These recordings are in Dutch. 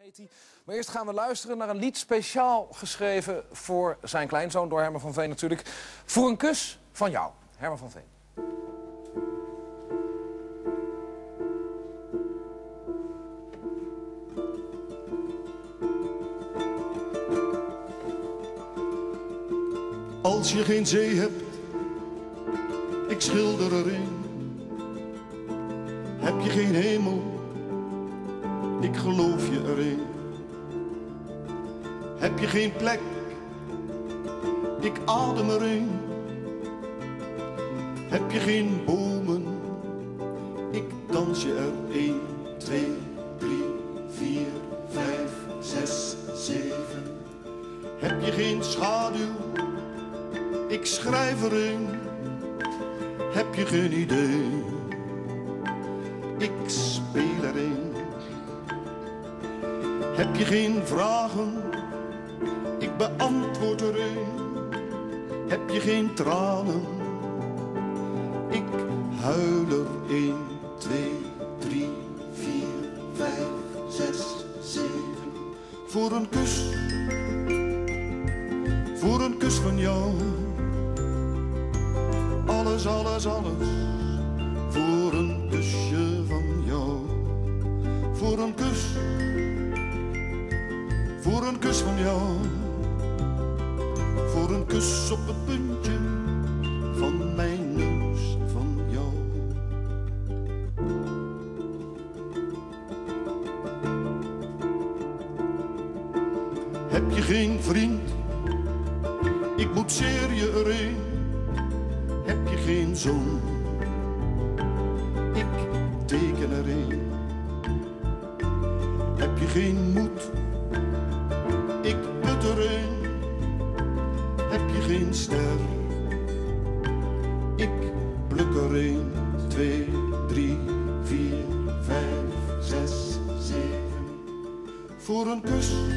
Maar eerst gaan we luisteren naar een lied speciaal geschreven voor zijn kleinzoon, door Herman van Veen natuurlijk. Voor een kus van jou, Herman van Veen. Als je geen zee hebt, ik schilder erin. Heb je geen hemel, ik geloof je erin. Heb je geen plek, ik adem erin. Heb je geen bomen, ik dans je er 1, 2, 3, 4, 5, 6, 7. Heb je geen schaduw, ik schrijf erin. Heb je geen idee, ik speel erin. Heb je geen vragen, ik beantwoord erin. Heb je geen tranen, ik huil er 1, 2, 3, 4, 5, 6, 7. Voor een kus van jou. Alles, alles, alles, voor een kusje van jou. Voor een kus van jou. Voor een kus op het puntje van mijn neus van jou. Heb je geen vriend, ik boetseer je erin. Heb je geen zon, ik teken erin. Heb je geen moed, ik put erin. Heb je geen ster, ik pluk er 1, 2, 3, 4, 5, 6, 7. Voor een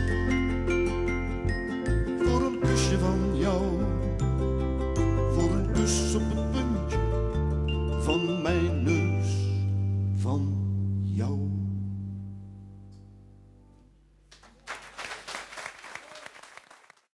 kusje van jou. Voor een kus op het puntje van mijn neus van jou.